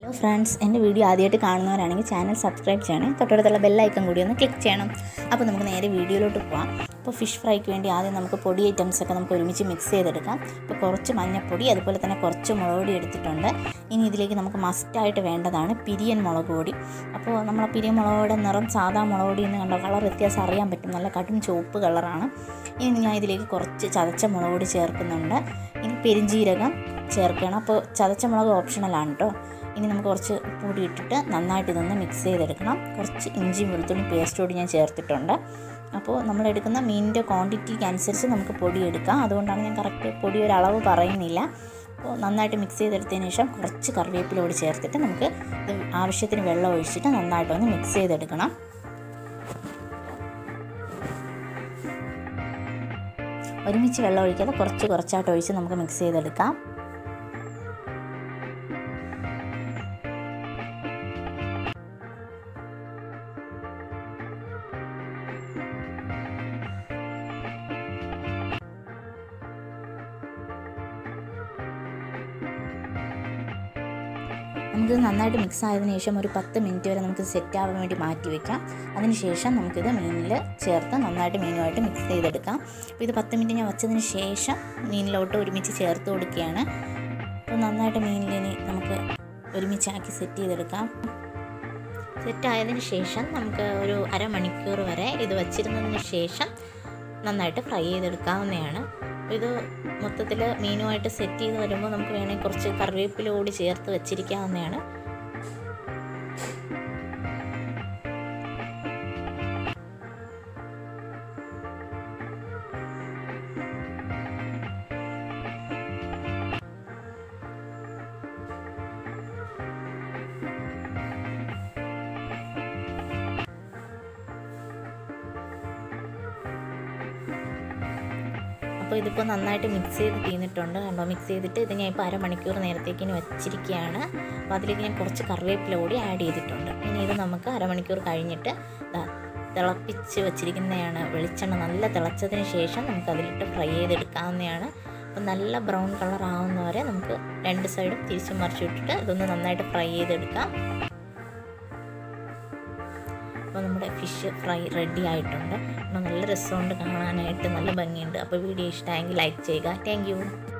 Hello friends, എൻ്റെ video ആദ്യമായിട്ട് കാണുന്നവരാണെങ്കിൽ ചാനൽ സബ്സ്ക്രൈബ് ചെയ്യണം. തൊട്ടടുത്തുള്ള ബെല്ലൈക്കൺ കൂടി ഒന്ന് ക്ലിക്ക് ചെയ്യണം. അപ്പോൾ നമുക്ക് നേരെ വീഡിയോയിലോട്ട് പോകാം. അപ്പോൾ ഫിഷ് ഫ്രൈക്ക് വേണ്ടി ആദ്യം നമുക്ക് പൊടി ഐറ്റംസൊക്കെ നമുക്ക് ഒരുമിച്ച് മിക്സ് ചെയ്തെടുക്കാം. അപ്പോൾ കുറച്ച് മഞ്ഞൾപ്പൊടി, അതുപോലെ തന്നെ കുറച്ച് മുളക് പൊടി എടുത്തിട്ടുണ്ട്. ഇനി ഇതിലേക്ക് നമുക്ക് മസ്റ്റായിട്ട് വേണ്ടതാണ് പിരിയൻ മുളക് പൊടി. അപ്പോൾ നമ്മൾ പിരിയൻ മുളക് പൊടിയുടെ നിറം സാധാ മുളക് പൊടി എന്ന് കണ്ടോ കളർ വ്യത്യാസം അറിയാൻ പറ്റും. നല്ല കടും ചുവപ്പ് കളറാണ്. ഇനി ഞാൻ ഇതിലേക്ക് കുറച്ച് ചതച്ച മുളക് പൊടി ചേർക്കുന്നുണ്ട്. ഇനി പെരിഞ്ജീരകം ചേർക്കണം. അപ്പോൾ ചതച്ച മുളക് ഓപ്ഷണലാണ് കേട്ടോ. ഇനി നമുക്ക് കുറച്ച് പൊടി ഇട്ടിട്ട് നന്നായിട്ട് ഇതൊന്ന് മിക്സ് ചെയ്തെടുക്കണം. കുറച്ച് ഇഞ്ചിയും വെളുത്തുള്ളി പേസ്റ്റോട് ഞാൻ ചേർത്തിട്ടുണ്ട്. അപ്പോൾ നമ്മളെടുക്കുന്ന മീനിൻ്റെ ക്വാണ്ടിറ്റിക്ക് അനുസരിച്ച് നമുക്ക് പൊടി എടുക്കാം. അതുകൊണ്ടാണ് ഞാൻ കറക്റ്റ് പൊടി ഒരളവ് പറയുന്നില്ല. അപ്പോൾ നന്നായിട്ട് മിക്സ് ചെയ്തെടുത്തതിന് ശേഷം കുറച്ച് കറിവേപ്പിലോട് ചേർത്തിട്ട് നമുക്ക് ഇത് ആവശ്യത്തിന് വെള്ളം ഒഴിച്ചിട്ട് നന്നായിട്ടൊന്ന് മിക്സ് ചെയ്തെടുക്കണം. ഒരുമിച്ച് വെള്ളം ഒഴിക്കാതെ കുറച്ചായിട്ട് ഒഴിച്ച് നമുക്ക് മിക്സ് ചെയ്തെടുക്കാം. നമുക്കിത് നന്നായിട്ട് മിക്സ് ആയതിനു ശേഷം ഒരു 10 മിനിറ്റ് വരെ നമുക്ക് സെറ്റ് ആവാൻ വേണ്ടി മാറ്റി വയ്ക്കാം. അതിനുശേഷം നമുക്കിത് മീനിൽ ചേർത്ത് നന്നായിട്ട് മീനുമായിട്ട് മിക്സ് ചെയ്തെടുക്കാം. അപ്പോൾ ഇത് 10 മിനിറ്റ് ഞാൻ വച്ചതിന് ശേഷം മീനിലോട്ട് ഒരുമിച്ച് ചേർത്ത് കൊടുക്കുകയാണ്. അപ്പോൾ നന്നായിട്ട് മീനിലിനി നമുക്ക് ഒരുമിച്ചാക്കി സെറ്റ് ചെയ്തെടുക്കാം. സെറ്റായതിന് ശേഷം നമുക്ക് ഒരു അരമണിക്കൂർ വരെ ഇത് വച്ചിരുന്നതിന് ശേഷം നന്നായിട്ട് ഫ്രൈ ചെയ്തെടുക്കാവുന്നതാണ്. ഇത് മൊത്തത്തിൽ മീനുമായിട്ട് സെറ്റ് ചെയ്ത് വരുമ്പോൾ നമുക്ക് വേണമെങ്കിൽ കുറച്ച് കറിവേപ്പില കൂടി ചേർത്ത് വെച്ചിരിക്കാവുന്നതാണ്. അപ്പോൾ ഇതിപ്പോൾ നന്നായിട്ട് മിക്സ് ചെയ്ത് തീർന്നിട്ടുണ്ട്. കണ്ടോ, മിക്സ് ചെയ്തിട്ട് ഇത് ഞാൻ ഇപ്പോൾ അരമണിക്കൂർ നേരത്തേക്കിന് വെച്ചിരിക്കുകയാണ്. അപ്പോൾ അതിലേക്ക് ഞാൻ കുറച്ച് കറിവേപ്പില കൂടി ആഡ് ചെയ്തിട്ടുണ്ട്. ഇനി ഇത് നമുക്ക് അരമണിക്കൂർ കഴിഞ്ഞിട്ട് തിളപ്പിച്ച് വെച്ചിരിക്കുന്നതാണ് വെളിച്ചെണ്ണ നല്ല തിളച്ചതിന് ശേഷം നമുക്ക് അതിലിട്ട് ഫ്രൈ ചെയ്തെടുക്കാവുന്നതാണ്. അപ്പോൾ നല്ല ബ്രൗൺ കളർ ആവുന്നവരെ നമുക്ക് രണ്ട് സൈഡും തിരിച്ചും മറിച്ചിട്ടിട്ട് ഇതൊന്ന് നന്നായിട്ട് ഫ്രൈ ചെയ്തെടുക്കാം. അപ്പോൾ നമ്മുടെ ഫിഷ് ഫ്രൈ റെഡി ആയിട്ടുണ്ട്. അപ്പോൾ നല്ല രസമുണ്ട് കാണാനായിട്ട്, നല്ല ഭംഗിയുണ്ട്. അപ്പോൾ വീഡിയോ ഇഷ്ടമായെങ്കിൽ ലൈക്ക് ചെയ്യുക. Thank U.